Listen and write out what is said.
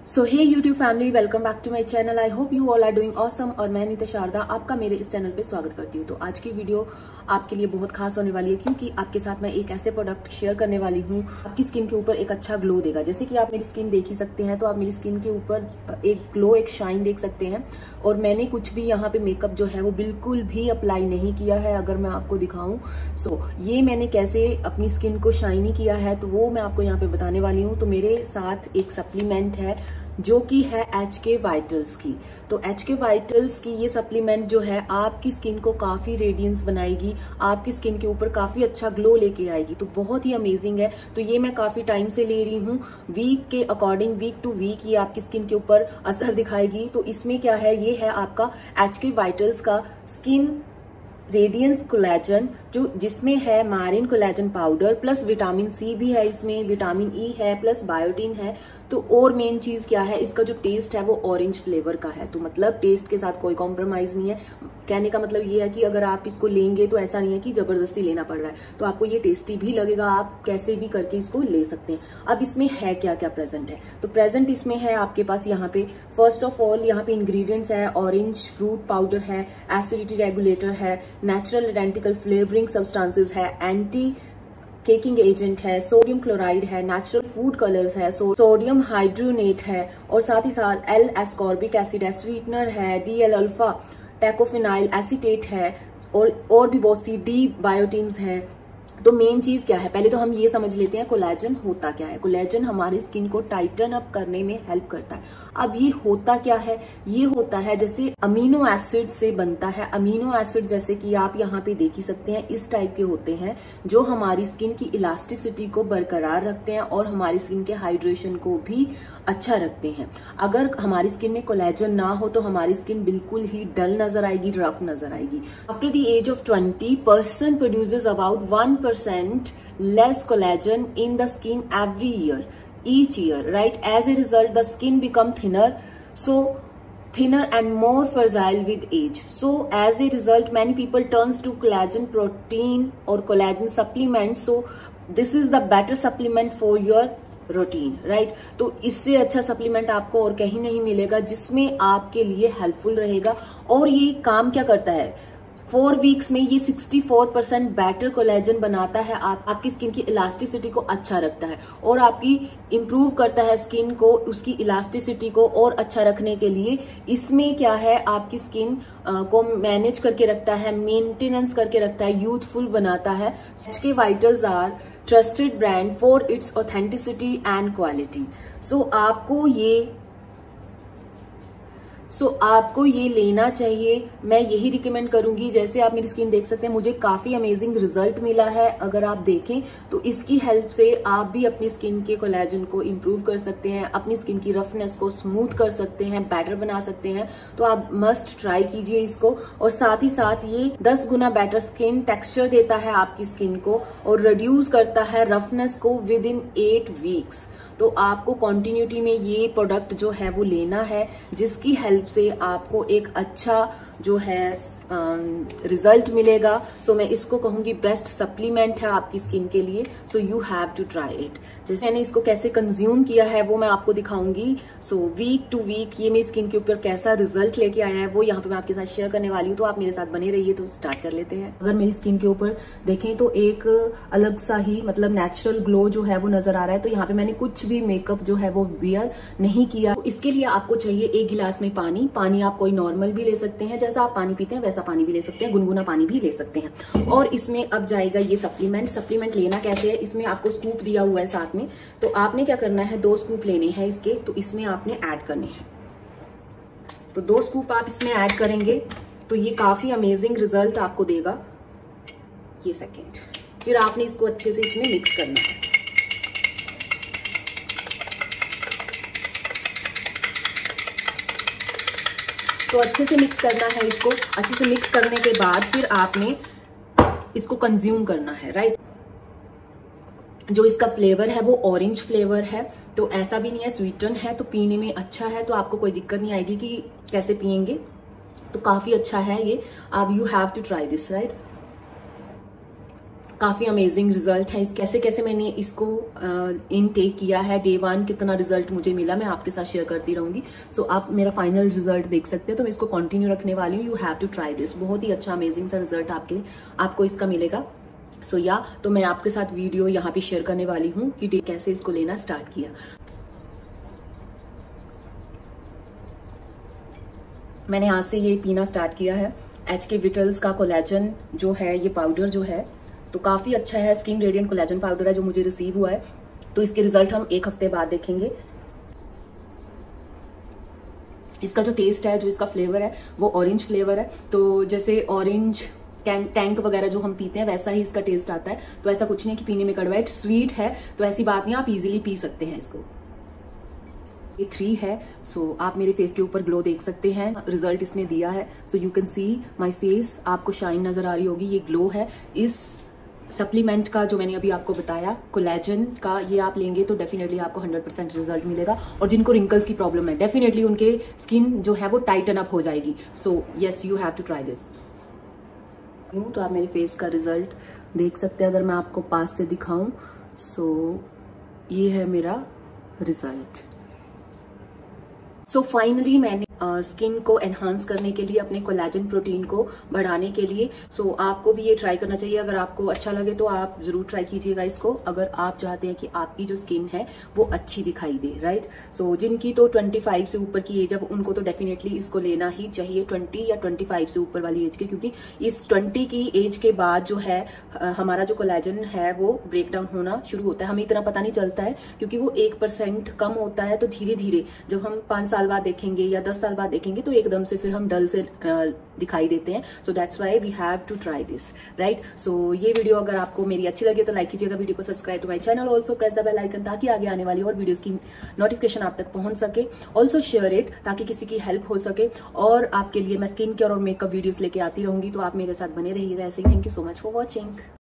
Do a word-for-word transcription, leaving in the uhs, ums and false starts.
So hey YouTube family, welcome back to my channel. I hope you all are doing awesome. और मैं नीता शारदा आपका मेरे इस channel पे स्वागत करती हूँ। तो आज की वीडियो आपके लिए बहुत खास होने वाली है, क्योंकि आपके साथ मैं एक ऐसे प्रोडक्ट शेयर करने वाली हूँ आपकी स्किन के ऊपर एक अच्छा ग्लो देगा। जैसे कि आप मेरी स्किन देख ही सकते हैं, तो आप मेरी स्किन के ऊपर एक ग्लो, एक शाइन देख सकते हैं। और मैंने कुछ भी यहाँ पे मेकअप जो है वो बिल्कुल भी अप्लाई नहीं किया है। अगर मैं आपको दिखाऊं सो so, ये मैंने कैसे अपनी स्किन को शाइनी किया है, तो वो मैं आपको यहाँ पे बताने वाली हूँ। तो मेरे साथ एक सप्लीमेंट है जो कि है एच के वाइटल्स की। तो एच के वाइटल्स की ये सप्लीमेंट जो है आपकी स्किन को काफी रेडियंस बनाएगी, आपकी स्किन के ऊपर काफी अच्छा ग्लो लेके आएगी। तो बहुत ही अमेजिंग है। तो ये मैं काफी टाइम से ले रही हूँ। वीक के अकॉर्डिंग, वीक टू वीक ये आपकी स्किन के ऊपर असर दिखाएगी। तो इसमें क्या है, ये है आपका एच के वाइटल्स का स्किन रेडियंस कोलेजन, जो जिसमें है marine collagen powder plus vitamin C भी है, इसमें विटामिन ई है प्लस बायोटीन है। तो और मेन चीज क्या है, इसका जो टेस्ट है वो ऑरेंज फ्लेवर का है। तो मतलब टेस्ट के साथ कोई कॉम्प्रोमाइज नहीं है। कहने का मतलब ये है कि अगर आप इसको लेंगे तो ऐसा नहीं है कि जबरदस्ती लेना पड़ रहा है, तो आपको ये टेस्टी भी लगेगा। आप कैसे भी करके इसको ले सकते हैं। अब इसमें है क्या क्या प्रेजेंट है, तो प्रेजेंट इसमें है आपके पास यहाँ पे फर्स्ट ऑफ ऑल यहाँ पे इंग्रेडिएंट्स है, ऑरेंज फ्रूट पाउडर है, एसिडिटी रेगुलेटर है, नेचुरल आइडेंटिकल फ्लेवरिंग सब्सटेंसेस है, एंटी केकिंग एजेंट है, सोडियम क्लोराइड है, नेचुरल फूड कलर्स है, सो, सोडियम हाइड्रोनेट है, और साथ ही साथ एल एस्कॉर्बिक एसिड है, स्वीटनर है, D L alpha tocopheryl acetate है, और और भी बहुत सी डी बायोटिन्स हैं। तो मेन चीज क्या है, पहले तो हम ये समझ लेते हैं कोलेजन होता क्या है। कोलेजन हमारी स्किन को टाइटन अप करने में हेल्प करता है। अब ये होता क्या है, ये होता है जैसे अमीनो एसिड से बनता है। अमीनो एसिड जैसे कि आप यहाँ पे देख ही सकते हैं, इस टाइप के होते हैं जो हमारी स्किन की इलास्टिसिटी को बरकरार रखते हैं और हमारी स्किन के हाइड्रेशन को भी अच्छा रखते हैं। अगर हमारी स्किन में कोलेजन ना हो तो हमारी स्किन बिल्कुल ही डल नजर आएगी, रफ नजर आएगी। After the age of twenty person produces about one percent less collagen in the skin every year, each year, right? As a result, the skin become thinner, so thinner and more fragile with age. So as a result, many people turns to collagen protein or collagen supplement. So this is the better supplement for your routine, right. तो इससे अच्छा supplement आपको और कहीं नहीं मिलेगा जिसमें आपके लिए हेल्पफुल रहेगा। और ये काम क्या करता है, फोर वीक्स में ये sixty four percent better collagen बनाता है, आप, आपकी स्किन की इलास्टिसिटी को अच्छा रखता है और आपकी इंप्रूव करता है स्किन को, उसकी इलास्टिसिटी को और अच्छा रखने के लिए इसमें क्या है, आपकी स्किन को मैनेज करके रखता है, मेंटेनेंस करके रखता है, यूथफुल बनाता है। H K vitals are trusted brand for its authenticity and quality. So आपको ये सो so, आपको ये लेना चाहिए। मैं यही रिकमेंड करूंगी। जैसे आप मेरी स्किन देख सकते हैं, मुझे काफी अमेजिंग रिजल्ट मिला है। अगर आप देखें तो इसकी हेल्प से आप भी अपनी स्किन के कोलेजन को इंप्रूव कर सकते हैं, अपनी स्किन की रफनेस को स्मूथ कर सकते हैं, बेटर बना सकते हैं। तो आप मस्ट ट्राई कीजिए इसको। और साथ ही साथ ये दस गुना बेटर स्किन टेक्सचर देता है आपकी स्किन को और रिड्यूस करता है रफनेस को विद इन एट वीक्स। तो आपको कॉन्टिन्यूटी में ये प्रोडक्ट जो है वो लेना है, जिसकी हेल्प से आपको एक अच्छा जो है रिजल्ट uh, मिलेगा। सो so, मैं इसको कहूंगी बेस्ट सप्लीमेंट है आपकी स्किन के लिए। So you have to try it. जैसे मैंने इसको कैसे कंज्यूम किया है वो मैं आपको दिखाऊंगी। सो वीक टू वीक ये मेरी स्किन के ऊपर कैसा रिजल्ट लेके आया है वो यहाँ पे मैं आपके साथ शेयर करने वाली हूँ। तो आप मेरे साथ बने रहिए। तो स्टार्ट कर लेते हैं। अगर मेरी स्किन के ऊपर देखें तो एक अलग सा ही मतलब नेचुरल ग्लो जो है वो नजर आ रहा है। तो यहाँ पे मैंने कुछ भी मेकअप जो है वो वियर नहीं किया। तो इसके लिए आपको चाहिए एक गिलास में पानी। पानी आप कोई नॉर्मल भी ले सकते हैं, जैसा आप पानी पीते हैं वैसा पानी भी ले सकते हैं, गुनगुना पानी भी ले सकते हैं। और इसमें अब जाएगा ये सप्लीमेंट। सप्लीमेंट लेना कैसे है, इसमें आपको स्कूप दिया हुआ है साथ में। तो आपने क्या करना है, दो स्कूप लेने हैं इसके। तो इसमें आपने ऐड करने हैं। तो दो स्कूप आप इसमें ऐड करेंगे तो ये काफी अमेजिंग रिजल्ट आपको देगा। ये सेकेंड, फिर आपने इसको अच्छे से इसमें मिक्स करना है। तो अच्छे से मिक्स करना है इसको। अच्छे से मिक्स करने के बाद फिर आपने इसको कंज्यूम करना है, राइट। जो इसका फ्लेवर है वो ऑरेंज फ्लेवर है। तो ऐसा भी नहीं है, स्वीटन है, तो पीने में अच्छा है। तो आपको कोई दिक्कत नहीं आएगी कि कैसे पियेंगे। तो काफी अच्छा है ये। आप you have to try this, right. काफ़ी अमेजिंग रिजल्ट है। इस कैसे कैसे मैंने इसको इन टेक किया है, डे वन कितना रिजल्ट मुझे मिला, मैं आपके साथ शेयर करती रहूंगी। सो so, आप मेरा फाइनल रिजल्ट देख सकते हैं। तो मैं इसको कंटिन्यू रखने वाली हूँ। You have to try this. बहुत ही अच्छा अमेजिंग सा रिजल्ट आपके आपको इसका मिलेगा। सो so, या yeah, तो मैं आपके साथ वीडियो यहाँ पे शेयर करने वाली हूँ कि डे कैसे इसको लेना स्टार्ट किया। मैंने आज से ये पीना स्टार्ट किया है। एच के विटल्स का कोलेजन जो है, ये पाउडर जो है तो काफ़ी अच्छा है। स्किन रेडिएंट कोलेजन पाउडर है जो मुझे रिसीव हुआ है। तो इसके रिजल्ट हम एक हफ्ते बाद देखेंगे। इसका जो टेस्ट है, जो इसका फ्लेवर है वो ऑरेंज फ्लेवर है। तो जैसे ऑरेंज टैंक वगैरह जो हम पीते हैं वैसा ही इसका टेस्ट आता है। तो ऐसा कुछ नहीं कि पीने में कड़वा है, स्वीट है तो ऐसी बात नहीं, आप इजीली पी सकते हैं इसको। ये थ्री है। सो so, आप मेरे फेस के ऊपर ग्लो देख सकते हैं, रिजल्ट इसने दिया है। So you can see my face, आपको शाइन नजर आ रही होगी, ये ग्लो है। इस सप्लीमेंट का जो मैंने अभी आपको बताया कोलेजन का, ये आप लेंगे तो डेफिनेटली आपको हंड्रेड परसेंट रिजल्ट मिलेगा। और जिनको रिंकल्स की प्रॉब्लम है डेफिनेटली उनके स्किन जो है वो टाइटन अप हो जाएगी। So yes, you have to try this. तो आप मेरे फेस का रिजल्ट देख सकते हैं। अगर मैं आपको पास से दिखाऊं, सो so, ये है मेरा रिजल्ट। सो फाइनली मैंने स्किन uh, को एनहांस करने के लिए, अपने कोलेजन प्रोटीन को बढ़ाने के लिए, सो so, आपको भी ये ट्राई करना चाहिए। अगर आपको अच्छा लगे तो आप जरूर ट्राई कीजिएगा इसको, अगर आप चाहते हैं कि आपकी जो स्किन है वो अच्छी दिखाई दे, राइट। सो so, जिनकी तो पच्चीस से ऊपर की एज है उनको तो डेफिनेटली इसको लेना ही चाहिए, बीस या पच्चीस से ऊपर वाली एज के, क्योंकि इस बीस की एज के बाद जो है हमारा जो कोलेजन है वो ब्रेक डाउन होना शुरू होता है। हमें इतना पता नहीं चलता है क्योंकि वो एक परसेंट कम होता है। तो धीरे धीरे जब हम पांच साल बाद देखेंगे या दस साल बाद देखेंगे तो एकदम से फिर हम डल से दिखाई देते हैं। So that's why we have to try this, right. So ये वीडियो अगर आपको मेरी अच्छी लगे तो लाइक कीजिएगा, वीडियो को subscribe to my channel, also press the bell icon ताकि आगे आने वाली और वीडियोस की नोटिफिकेशन आप तक पहुंच सके। ऑल्सो शेयर इट ताकि किसी की हेल्प हो सके। और आपके लिए मैं स्किन केयर और मेकअप वीडियोस लेके आती रहूंगी, तो आप मेरे साथ बने रहिएगा ऐसे ही। Thank you so much for watching.